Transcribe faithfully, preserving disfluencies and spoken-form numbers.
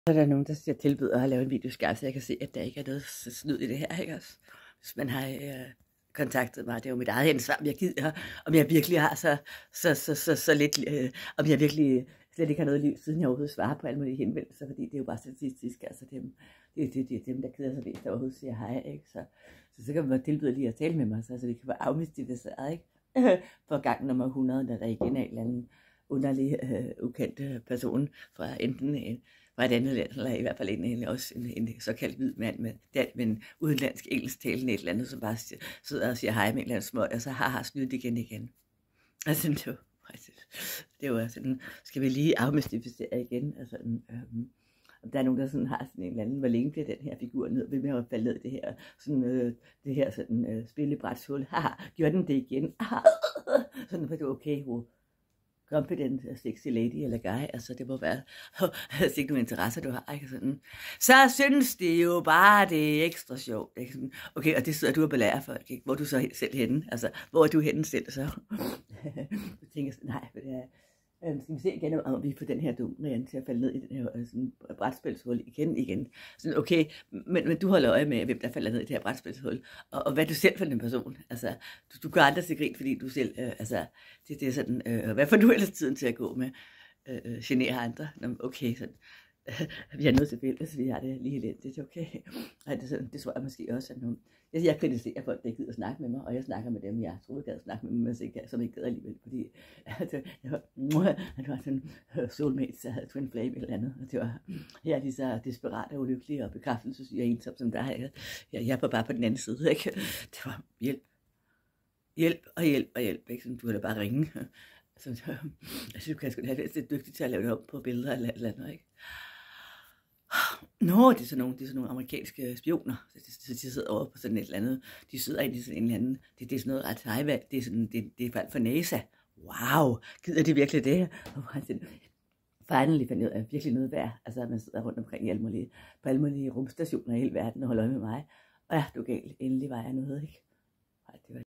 Så er der nogen, der siger, tilbyder at lave en videoskærm, så jeg kan se, at der ikke er noget snyd i det her, ikke også? Hvis man har øh, kontaktet mig, det er jo mit eget ansvar, om jeg gider, om jeg virkelig har så, så, så, så, så lidt, øh, om jeg virkelig slet ikke har noget liv, siden jeg overhovedet svarer på alle mulige henvendelser, fordi det er jo bare statistisk, altså dem, det, det, det er dem, der keder sig mest, der overhovedet siger hej, ikke? Så, så, så kan man bare tilbyde lige at tale med mig, så altså, det kan være afmystificeret, ikke? For gang nummer hundrede, når der igen er en eller anden underlig, øh, ukendt person fra enten en fra et andet land, eller i hvert fald en, en, også en, en såkaldt hvid mand med, med en udenlandsk engelsktalende et eller andet, som bare sidder og siger hej med en eller anden smøg, og så har har snydt igen igen. Altså, det var, det var sådan, skal vi lige afmystificere igen, altså, øhm, der er nogen, der sådan har sådan en eller anden, hvor længe bliver den her figur ned, ved med at falde ned det her, sådan, øh, det her sådan, øh, spillebrætshul, haha, gjorde den det igen, haha, sådan, for det var okay, hvor competent, sexy lady eller guy, altså det må være, altså ikke nogen interesser, du har, ikke sådan. Så synes det jo bare, det er ekstra sjovt, ikke sådan. Okay, og det sidder du og belærer folk, ikke? Hvor er du så selv henne, altså, hvor er du henne selv, så? Jeg tænker sådan, nej, det er, øh, skal vi se igen, om vi får den her dum til at falde ned i den her sådan, brætspilshul igen, igen. Sådan, okay, men, men du holder øje med, hvem der falder ned i det her brætspilshul, og, og hvad du selv for den person, altså, du, du gør aldrig til grin, fordi du selv, øh, altså, det, det er sådan, øh, hvad får du ellers tiden til at gå med, øh, øh, genere andre, nå, okay, sådan, vi har noget til fælles, vi har det lige lidt, det er okay. Ej, det, sådan, det tror jeg måske også, at nogle, jeg, jeg kritiserer folk, der ikke gider snakke med mig, og jeg snakker med dem, jeg troede, jeg gad snakke med dem, men ikke, som ikke gad alligevel, fordi altså, jeg var, det var sådan uh, soulmates, der havde twin flame eller andet, og det var, jeg er lige så desperat og ulykkelig og bekræftelsessyg og ensom som der, jeg, jeg, jeg var bare på den anden side, ikke? Det var hjælp, hjælp og hjælp og hjælp, ikke? Sådan, du kan da bare ringe. Så, jeg synes, du kan sgu da have det, det er dygtigt til at lave det om på billeder eller eller andet, ikke? Nå, det er sådan nogle, det er sådan nogle amerikanske spioner, så de sidder over på sådan et eller andet, de sidder i sådan en eller anden, det, det er sådan noget ret hejvalg, det er sådan, det, det er faldt for NASA. Wow, gider de virkelig det? Finally fandt ud af virkelig noget værd, altså man sidder rundt omkring i alle mulige, på alle mulige rumstationer i hele verden og holder øje med mig, og ja, du er galt, endelig var jeg noget, ikke? Ej, det var